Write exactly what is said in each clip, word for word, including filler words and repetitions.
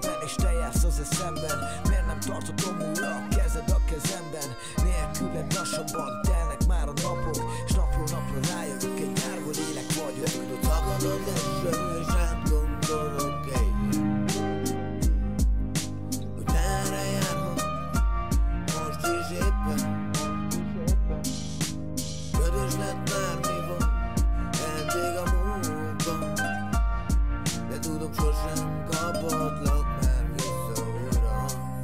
nehezen és te jársz az eszemben. Miért nem tarthatom újra a kezed a kezemben? Nélküled lassabban telnek már a napok, s napról napra rájövök, egy nyárva lélek vagyok. De tudod, tagadod eső, és rád gondolok éjjel, hogy merre járhat most is éppen. Ködös lett már mi van eddig a múltban, de tudom, sosem kapadlak már vissza újra.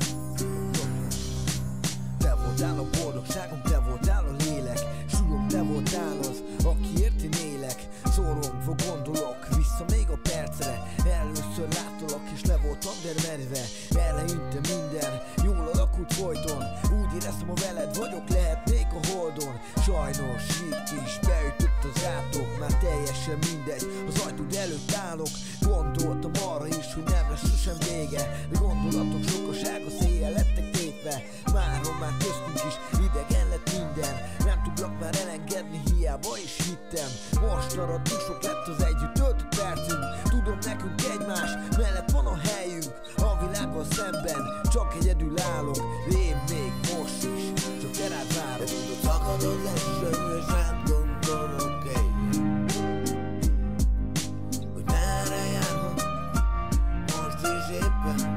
Te voltál a boldogságom, te voltál a lélek, súlyom, te voltál az, akiért én élek. Szorongva gondolok vissza még a percre, először láttalak és le voltam dermedve. Eleinte minden jól alakult folyton, úgy éreztem, ha veled vagyok, lehetnék a holdon. Sajnos itt is beütött az átok, már teljesen mindegy, az ajtód előtt állok. Gondoltam arra is, hogy nem lesz sosem vége, de gondolatok sokasága széjjel lettek tépve. Máron már köztünk is idegen lett minden, nem tudlak már elengedni, hiába is hittem. Most arra túl sok lett az együtt töltött percünk, tudom, nekünk egymás mellett van a helyünk. A világgal szemben csak egyedül állok, én még most is csak te rád várok. De tudod, tagadod eső, és rád gondolok éjjel, hogy merre járhat most is éppen.